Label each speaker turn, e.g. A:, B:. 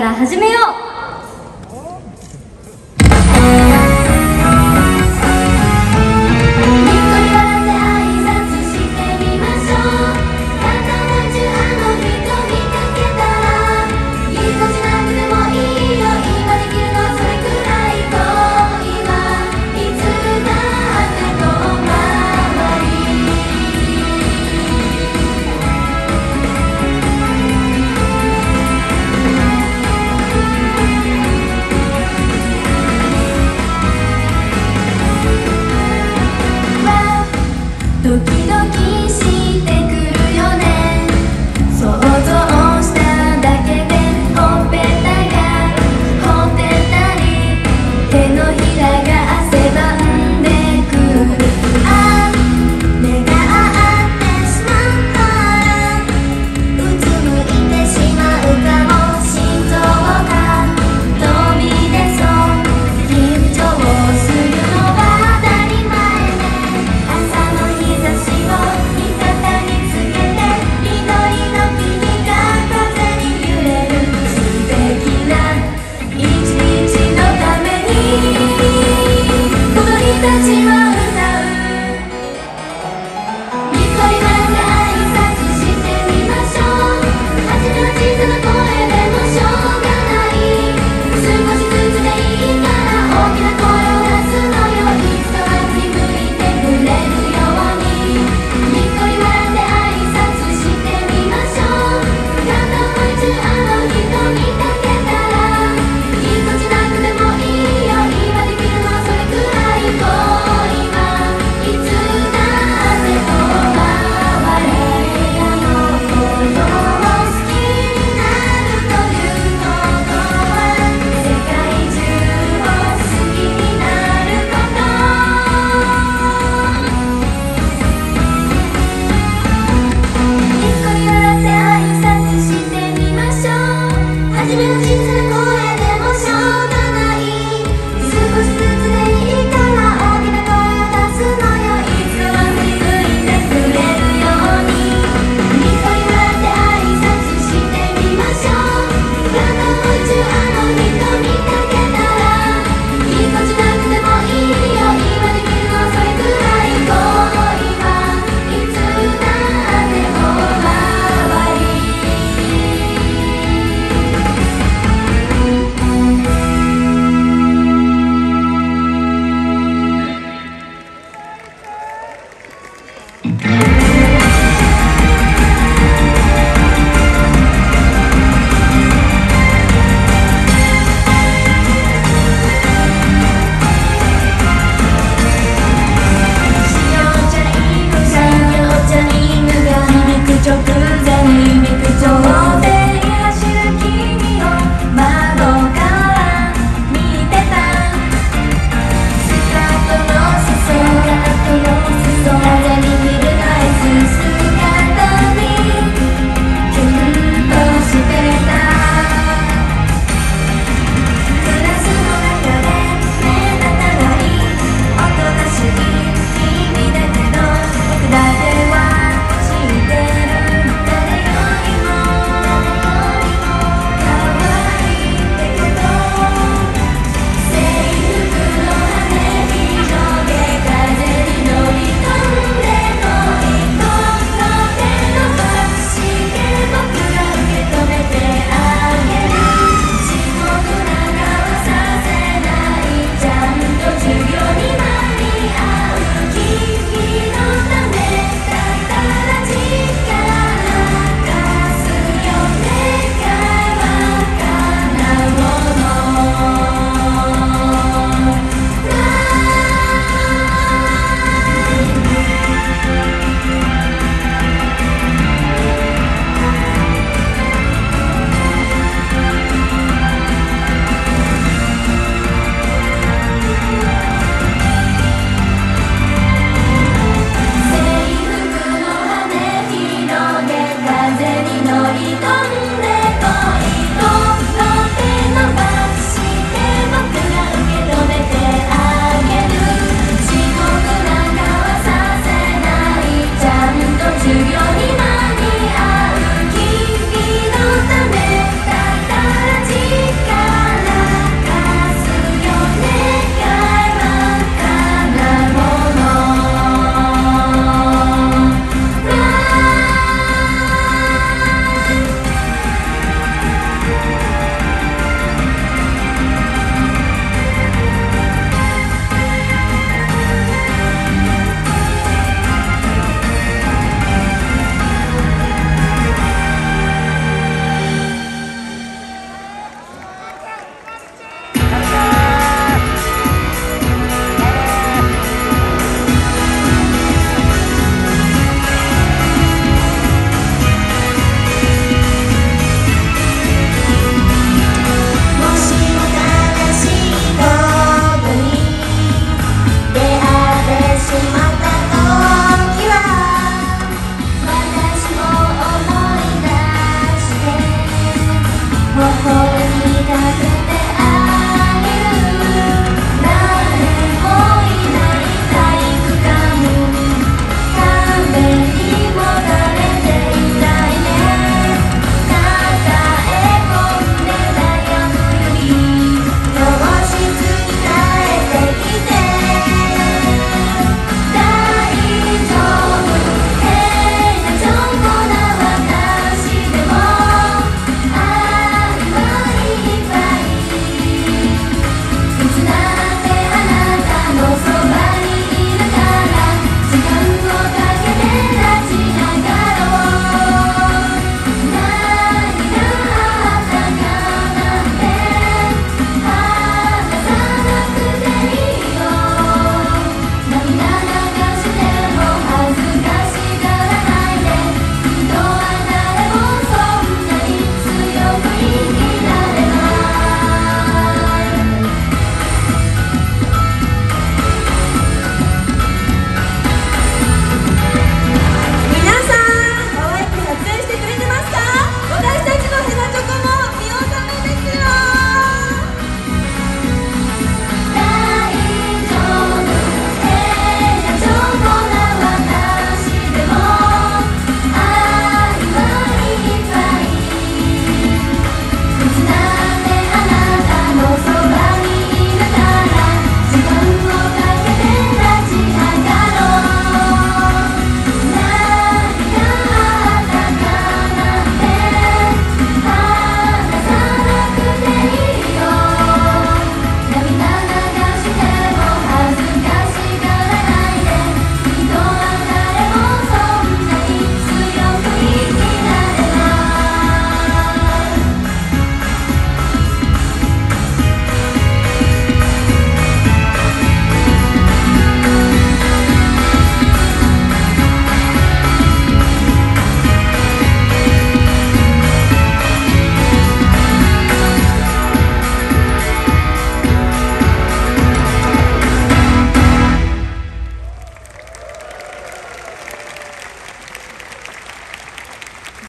A: から始めよう。
B: ドキドキしてくるよね。想像しただけでほっぺたがほてったり、手のひらが汗ばんでくる。あ、目が合ってしまったらうつむいてしまうかも。心臓が飛び出そう。緊張するのは当たり前ね。朝の日差しを味方につけて、緑の君が風に揺れる。素敵な一日のために小鳥たちは歌う。にっこり笑って挨拶してみましょう。初めは小さな声でもしょうがない。少しずつでいいから大きな声を出すのよ。いつかは振り向いてくれるように。にっこり笑って挨拶してみましょう。片思い中あの人見かけたら、ぎこちなくてもいいよ。今できるのはそれくらい。恋はいつだって終われ。誰かのことを好きになるということは、世界中を好きになること。にっこり笑って挨拶してみましょう。初めは小さ